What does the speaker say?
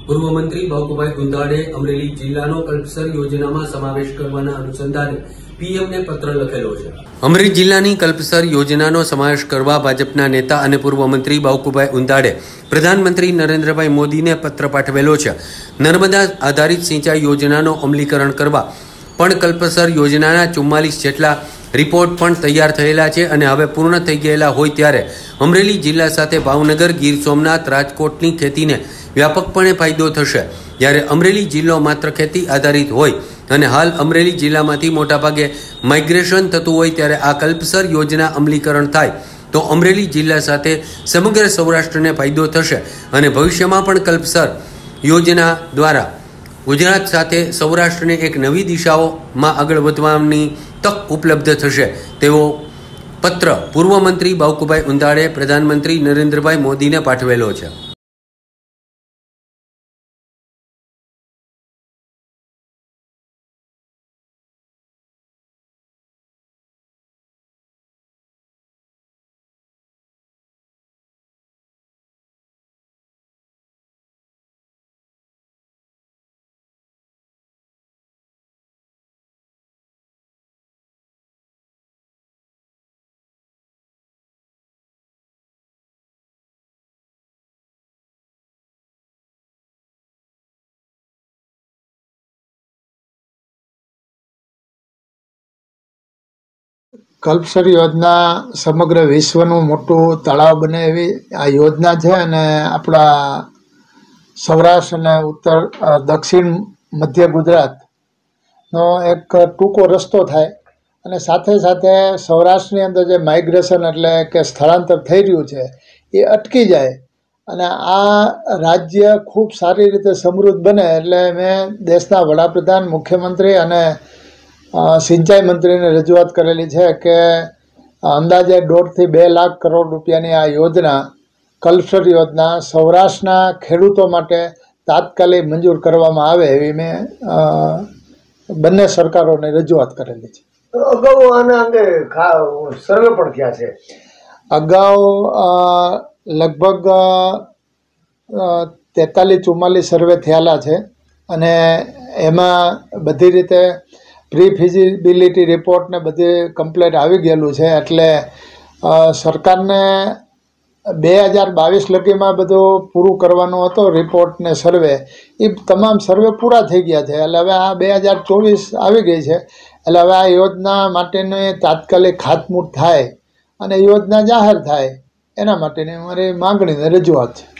પૂર્વ મંત્રી બાવકુભાઈ ગુંદાડે અમરેલી જિલ્લાનો કલ્પસર યોજનામાં સમાવેશ કરવાના અનુસંધાને પીએમને પત્ર લખેલો છે। અમરેલી જિલ્લાની કલ્પસર યોજનાનો સમાવેશ કરવા ભાજપના નેતા અને પૂર્વ મંત્રી બાવકુભાઈ ગુંદાડે પ્રધાનમંત્રી નરેન્દ્રભાઈ મોદીને પત્ર પાઠવેલો છે। નર્મદા આધારિત સિંચાઈ યોજનાનો અમલીકરણ કરવા પણ કલ્પસર યોજનાના 44 જેટલા રિપોર્ટ પણ તૈયાર થયેલા છે અને હવે પૂર્ણ થઈ ગયેલા હોય ત્યારે અમરેલી જિલ્લા સાથે ભાવનગર, ગીર સોમનાથ, રાજકોટની ખેતીને વ્યાપકપણે ફાયદો થશે। જ્યારે અમરેલી જિલ્લો માત્ર ખેતી આધારિત હોય અને હાલ અમરેલી જિલ્લામાંથી મોટાભાગે માઇગ્રેશન થતું હોય ત્યારે આ કલ્પસર યોજના અમલીકરણ થાય તો અમરેલી જિલ્લા સાથે સમગ્ર સૌરાષ્ટ્રને ફાયદો થશે અને ભવિષ્યમાં પણ કલ્પસર યોજના દ્વારા ગુજરાત સાથે સૌરાષ્ટ્રને એક નવી દિશાઓમાં આગળ વધવાની તક ઉપલબ્ધ થશે તેવો પત્ર પૂર્વ મંત્રી બાવકુભાઈ ગુંદાડે પ્રધાનમંત્રી નરેન્દ્રભાઈ મોદીને પાઠવેલો છે। કલ્પસર યોજના સમગ્ર વિશ્વનું મોટું તળાવ બને એવી આ યોજના છે અને આપણા સૌરાષ્ટ્ર અને ઉત્તર દક્ષિણ મધ્ય ગુજરાતનો એક ટૂંકો રસ્તો થાય અને સાથે સાથે સૌરાષ્ટ્રની અંદર જે માઇગ્રેશન એટલે કે સ્થળાંતર થઈ રહ્યું છે એ અટકી જાય અને આ રાજ્ય ખૂબ સારી રીતે સમૃદ્ધ બને એટલે મેં દેશના વડાપ્રધાન, મુખ્યમંત્રી અને સિંચાઈ મંત્રીને રજૂઆત કરેલી છે કે અંદાજે 1.5 થી 2 લાખ કરોડ રૂપિયાની આ યોજના કલ્પસર યોજના સૌરાષ્ટ્રના ખેડૂતો માટે તાત્કાલિક મંજૂર કરવામાં આવે એવી મેં બંને સરકારોને રજૂઆત કરેલી છે। અગાઉ આના અંગે સર્વે પણ થયા છે। અગાઉ લગભગ 43-44 સર્વે થયેલા છે અને એમાં બધી રીતે પ્રી ફિઝિબિલિટી રિપોર્ટ ને બધી કમ્પ્લેટ આવી ગયેલું છે એટલે સરકારને 2022 લગીમાં બધું પૂરું કરવાનું હતો રિપોર્ટ ને સર્વે એ તમામ સર્વે પૂરા થઈ ગયા છે એટલે હવે આ 2024 આવી ગઈ છે એટલે હવે આ યોજના માટેની તાત્કાલિક ખાતમુહૂર્ત થાય અને યોજના જાહેર થાય એના માટેની અમારી માંગણીને રજૂઆત છે।